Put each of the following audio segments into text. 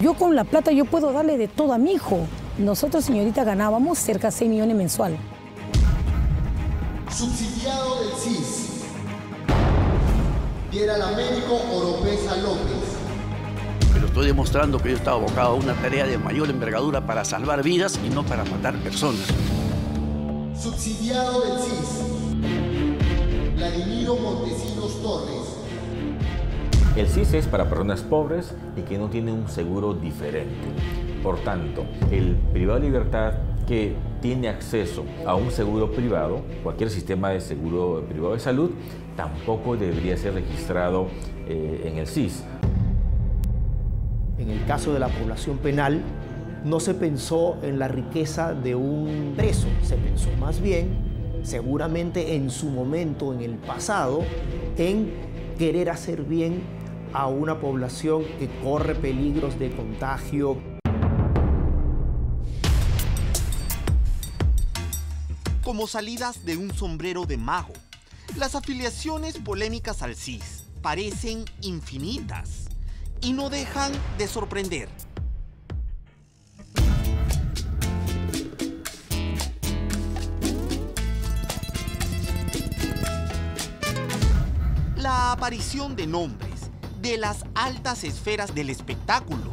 Yo con la plata yo puedo darle de todo a mi hijo. Nosotros, señorita, ganábamos cerca de 6 millones mensual. Subsidiado del CIS. Diera el Américo Oropesa López. Pero estoy demostrando que yo estaba abocado a una tarea de mayor envergadura para salvar vidas y no para matar personas. Subsidiado del CIS. Vladimiro Montesinos Torres. El CIS es para personas pobres y que no tienen un seguro diferente. Por tanto, el privado de libertad que tiene acceso a un seguro privado, cualquier sistema de seguro privado de salud, tampoco debería ser registrado en el CIS. En el caso de la población penal, no se pensó en la riqueza de un preso, se pensó más bien, seguramente en su momento, en el pasado, en querer hacer bien a una población que corre peligros de contagio. Como salidas de un sombrero de mago, las afiliaciones polémicas al CIS parecen infinitas y no dejan de sorprender. La aparición de nombres de las altas esferas del espectáculo.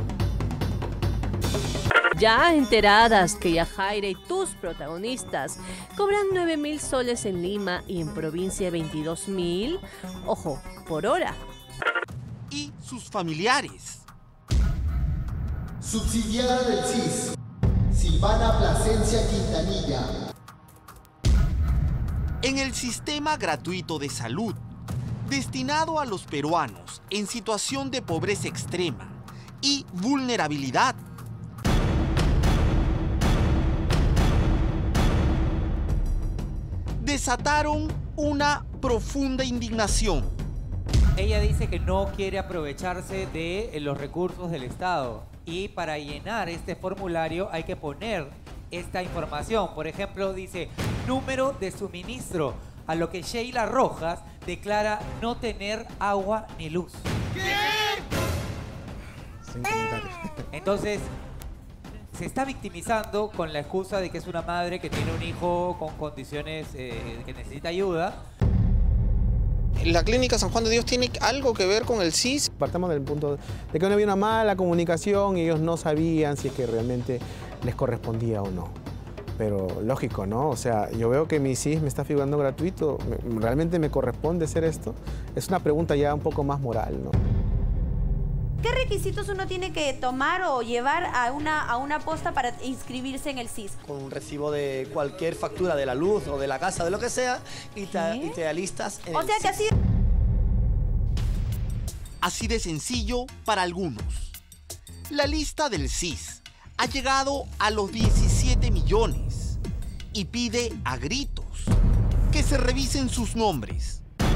Ya enteradas que Yajaira y tus protagonistas cobran 9.000 soles en Lima y en provincia 22.000, ojo, por hora. Y sus familiares. Subsidiada del CIS. Silvana Plasencia Quintanilla. En el sistema gratuito de salud, destinado a los peruanos en situación de pobreza extrema y vulnerabilidad, desataron una profunda indignación. Ella dice que no quiere aprovecharse de los recursos del Estado y para llenar este formulario hay que poner esta información. Por ejemplo, dice número de suministro, a lo que Sheila Rojas declara no tener agua ni luz. ¿Qué? Sin comentarios. Entonces, se está victimizando con la excusa de que es una madre que tiene un hijo con condiciones que necesita ayuda. ¿La clínica San Juan de Dios tiene algo que ver con el CIS? Partamos del punto de que no había una mala comunicación y ellos no sabían si es que realmente les correspondía o no. Pero lógico, ¿no? O sea, yo veo que mi CIS me está figurando gratuito. ¿Realmente me corresponde hacer esto? Es una pregunta ya un poco más moral, ¿no? ¿Qué requisitos uno tiene que tomar o llevar a una posta para inscribirse en el CIS? Con un recibo de cualquier factura de la luz o de la casa, de lo que sea, y te alistas en el CIS. Que así... Así de sencillo para algunos. La lista del CIS ha llegado a los 17 millones y pide a gritos que se revisen sus nombres.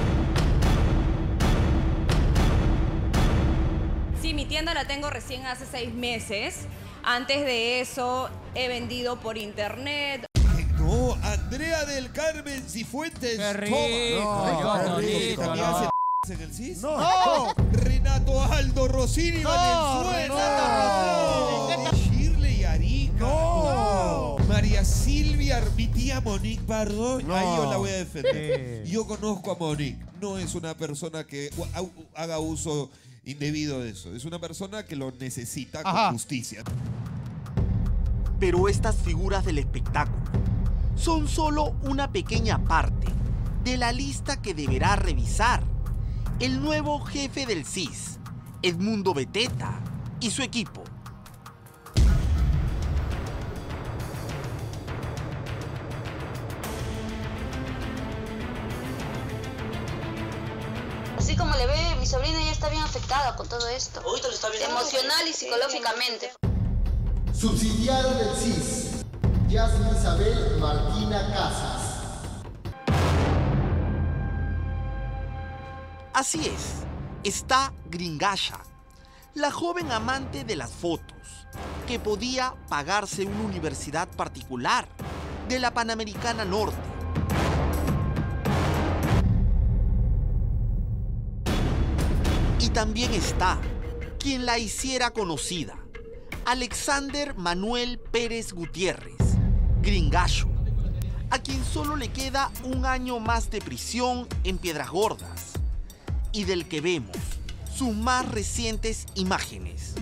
Sí, mi tienda la tengo recién hace 6 meses. Antes de eso he vendido por internet. No, Andrea del Carmen Cifuentes. ¡Qué rico! ¿También en el CIS? ¡No! Renato Aldo Rossini Valenzuela. Shirley Arica. ¡No! María Silvia, mi tía Monique Pardo. No. Ahí yo la voy a defender. Yo conozco a Monique. No es una persona que haga uso indebido de eso. Es una persona que lo necesita con justicia. Pero estas figuras del espectáculo son solo una pequeña parte de la lista que deberá revisar el nuevo jefe del CIS, Edmundo Beteta, y su equipo. Así como le ve, mi sobrina ya está bien afectada con todo esto. Ahorita lo está viendo. Emocional y psicológicamente. Subsidiario del CIS. Yasmin Isabel Martina Casas. Así es, está Gringasha, la joven amante de las fotos, que podía pagarse una universidad particular de la Panamericana Norte. Y también está quien la hiciera conocida, Alexander Manuel Pérez Gutiérrez, gringallo, a quien solo le queda 1 año más de prisión en Piedras Gordas y del que vemos sus más recientes imágenes.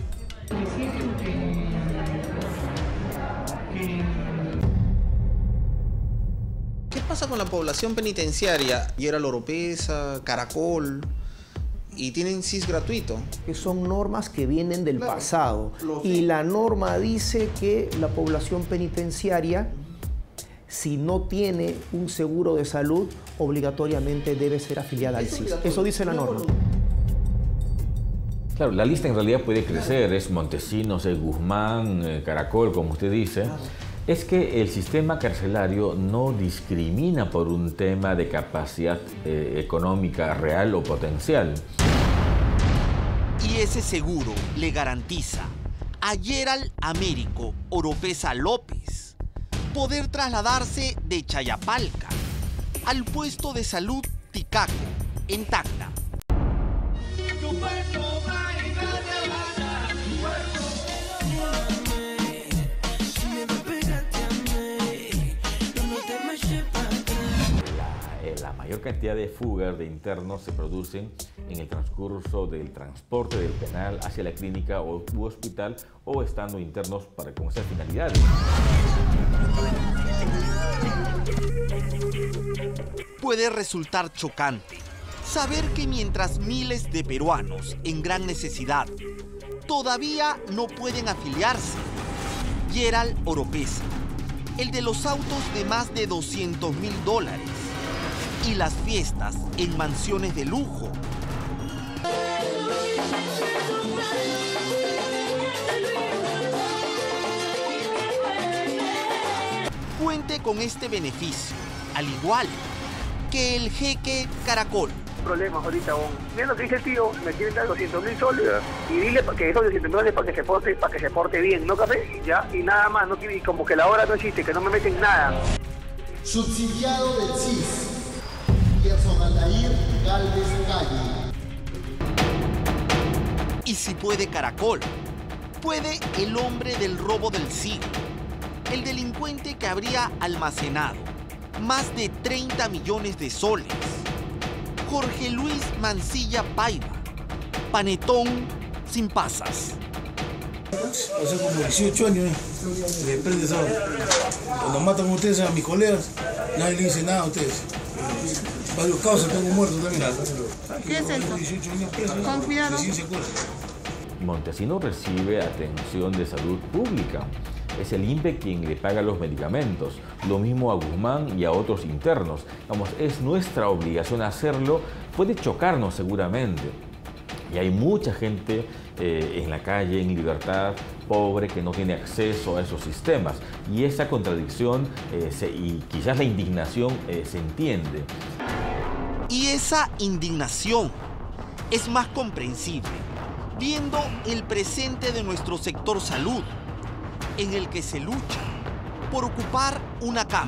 ¿Qué pasa con la población penitenciaria? Hieral Oropesa, Caracol, y tienen CIS gratuito. Que son normas que vienen del pasado. Y la norma dice que la población penitenciaria, si no tiene un seguro de salud, obligatoriamente debe ser afiliada al CIS. Eso dice la norma. Claro, la lista en realidad puede crecer, es Montesinos, es Guzmán, Caracol, como usted dice. Es que el sistema carcelario no discrimina por un tema de capacidad económica real o potencial. Y ese seguro le garantiza a Yeral Américo Oropesa López poder trasladarse de Chayapalca al puesto de salud Ticaco, en Tacna. La mayor cantidad de fugas de internos se producen en el transcurso del transporte del penal hacia la clínica u hospital o estando internos con esas finalidades. Puede resultar chocante saber que mientras miles de peruanos en gran necesidad todavía no pueden afiliarse, Yeral Oropesa, el de los autos de más de $200.000 y las fiestas en mansiones de lujo, cuente con este beneficio, al igual que el jeque Caracol. Problemas ahorita, mira lo que dice el tío, me quieren dar 200.000 soles y dile que esos 200.000 para que se porte bien, ¿no, café? Ya, y nada más, no quiere, como que la hora no existe, que no me meten nada. Subsidiado del CIS, Gerson Aldair Galvez Calle. Y si puede Caracol, puede el hombre del robo del siglo, el delincuente que habría almacenado más de 30 millones de soles. Jorge Luis Mancilla Paiva, panetón sin pasas. Hace como 18 años, de prende ahora. Cuando matan a ustedes, a mis colegas, nadie le dice nada a ustedes. Varios casos tengo muertos también. ¿Qué es esto? 18 años presos, con cuidado. Sin secuelas. Montesinos recibe atención de salud pública. Es el INPE quien le paga los medicamentos. Lo mismo a Guzmán y a otros internos. Vamos, es nuestra obligación hacerlo. Puede chocarnos seguramente. Y hay mucha gente en la calle, en libertad, pobre, que no tiene acceso a esos sistemas. Y esa contradicción y quizás la indignación se entiende. Y esa indignación es más comprensible viendo el presente de nuestro sector salud, en el que se lucha por ocupar una cama.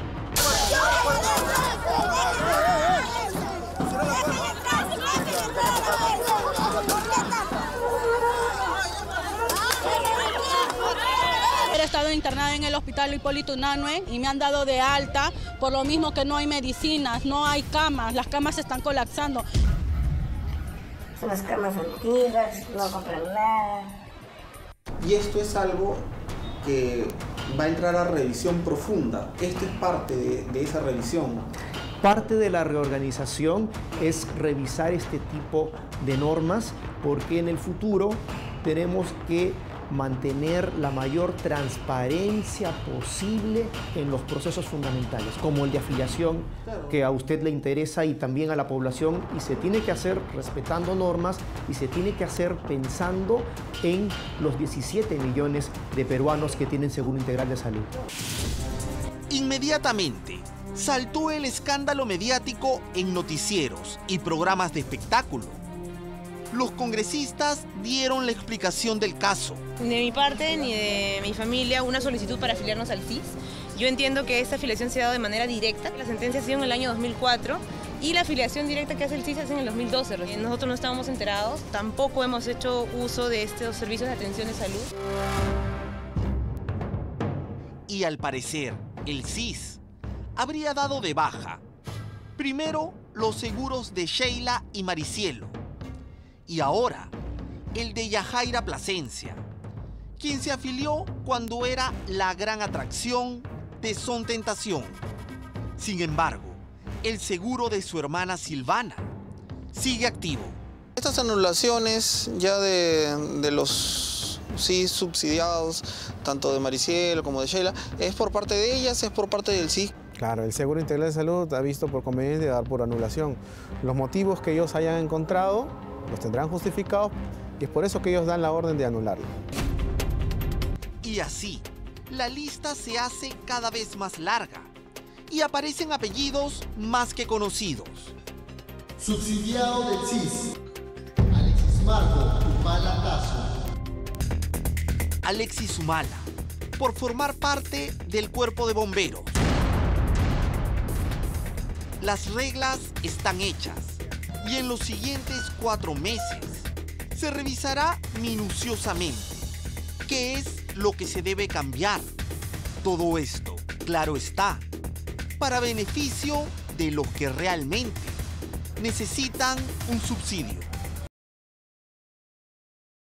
He estado internada en el hospital Hipólito Unanue y me han dado de alta por lo mismo que no hay medicinas, no hay camas, las camas se están colapsando. Son las camas antiguas, no compran nada. Y esto es algo que va a entrar a revisión profunda. Esto es parte de esa revisión. Parte de la reorganización es revisar este tipo de normas porque en el futuro tenemos que mantener la mayor transparencia posible en los procesos fundamentales, como el de afiliación, que a usted le interesa y también a la población, y se tiene que hacer respetando normas y se tiene que hacer pensando en los 17 millones de peruanos que tienen seguro integral de salud. Inmediatamente saltó el escándalo mediático en noticieros y programas de espectáculo. Los congresistas dieron la explicación del caso. Ni de mi parte ni de mi familia una solicitud para afiliarnos al CIS. Yo entiendo que esta afiliación se ha dado de manera directa. La sentencia ha sido en el año 2004 Y la afiliación directa que hace el CIS es en el 2012. Nosotros no estábamos enterados, tampoco hemos hecho uso de estos servicios de atención de salud. Y al parecer, el CIS habría dado de baja primero los seguros de Sheila y Maricielo, y ahora el de Yajaira Plasencia, quien se afilió cuando era la gran atracción de Son Tentación. Sin embargo, el seguro de su hermana Silvana sigue activo. Estas anulaciones ya de los CIS subsidiados, tanto de Maricielo como de Sheila, ¿es por parte de ellas, es por parte del CIS? Claro, el Seguro Integral de Salud ha visto por conveniente dar por anulación. Los motivos que ellos hayan encontrado los tendrán justificados y es por eso que ellos dan la orden de anularlo. Y así, la lista se hace cada vez más larga y aparecen apellidos más que conocidos. Subsidiado del CIS, Alexis Marco Humala Tazo. Alexis Humala, por formar parte del cuerpo de bomberos. Las reglas están hechas y en los siguientes 4 meses se revisará minuciosamente qué es lo que se debe cambiar. Todo esto, claro está, para beneficio de los que realmente necesitan un subsidio.